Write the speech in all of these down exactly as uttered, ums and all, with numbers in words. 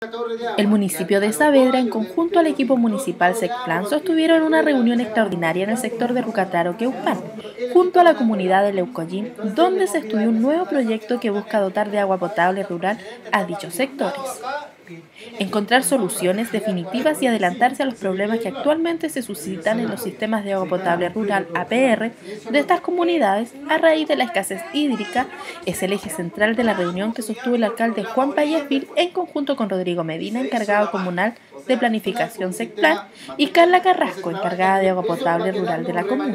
El municipio de Saavedra, en conjunto al equipo municipal SECPLAN, sostuvieron una reunión extraordinaria en el sector de Rucataro, Queupan, junto a la comunidad de Leucollín, donde se estudió un nuevo proyecto que busca dotar de agua potable rural a dichos sectores, encontrar soluciones definitivas y adelantarse a los problemas que actualmente se suscitan en los sistemas de agua potable rural A P R de estas comunidades a raíz de la escasez hídrica. Es el eje central de la reunión que sostuvo el alcalde Juan Payasvil en conjunto con Rodrigo Medina, encargado comunal de planificación SECPLAN, y Carla Carrasco, encargada de agua potable rural de la comuna.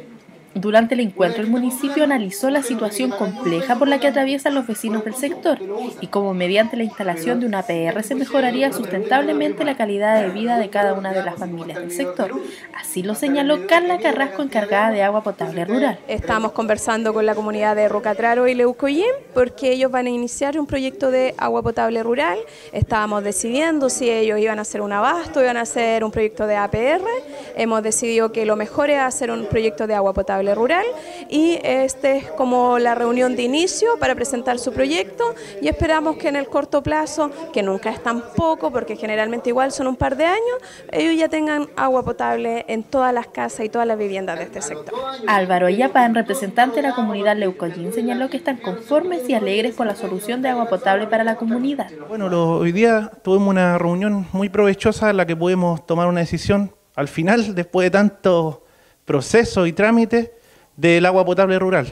Durante el encuentro, el municipio analizó la situación compleja por la que atraviesan los vecinos del sector y cómo mediante la instalación de una A P R se mejoraría sustentablemente la calidad de vida de cada una de las familias del sector. Así lo señaló Carla Carrasco, encargada de agua potable rural. Estamos conversando con la comunidad de Rucataro y Leucollín porque ellos van a iniciar un proyecto de agua potable rural. Estábamos decidiendo si ellos iban a hacer un abasto, iban a hacer un proyecto de A P R. Hemos decidido que lo mejor es hacer un proyecto de agua potable rural y este es como la reunión de inicio para presentar su proyecto y esperamos que en el corto plazo, que nunca es tan poco porque generalmente igual son un par de años, ellos ya tengan agua potable en todas las casas y todas las viviendas de este sector. Álvaro Ayapán, representante de la comunidad Leucollín, señaló que están conformes y alegres por la solución de agua potable para la comunidad. Bueno, lo, hoy día tuvimos una reunión muy provechosa en la que pudimos tomar una decisión al final, después de tanto proceso y trámite del agua potable rural.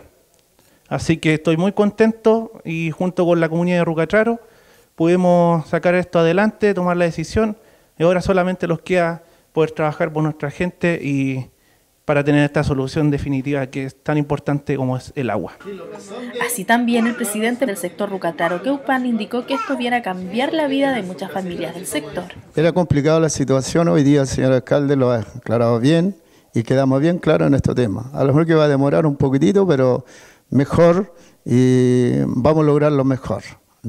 Así que estoy muy contento y junto con la comunidad de Rucataro pudimos sacar esto adelante, tomar la decisión y ahora solamente nos queda poder trabajar por nuestra gente y para tener esta solución definitiva que es tan importante como es el agua. Así también el presidente del sector Rucataro, Queupan, indicó que esto viene a cambiar la vida de muchas familias del sector. Era complicada la situación, hoy día el señor alcalde lo ha aclarado bien y quedamos bien claros en este tema. A lo mejor que va a demorar un poquitito, pero mejor y vamos a lograrlo mejor.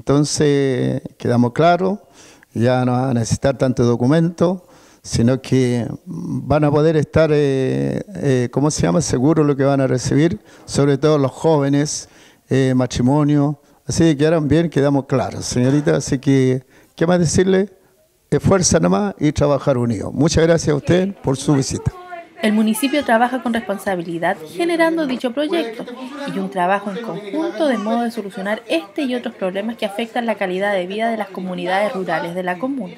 Entonces quedamos claros, ya no van a necesitar tanto documento, sino que van a poder estar, eh, eh, ¿cómo se llama?, seguros lo que van a recibir, sobre todo los jóvenes, eh, matrimonio. Así que quedaron bien, quedamos claros, señorita. Así que, ¿qué más decirle? Esfuerza nomás y trabajar unidos. Muchas gracias a usted por su visita. El municipio trabaja con responsabilidad generando dicho proyecto y un trabajo en conjunto de modo de solucionar este y otros problemas que afectan la calidad de vida de las comunidades rurales de la comuna.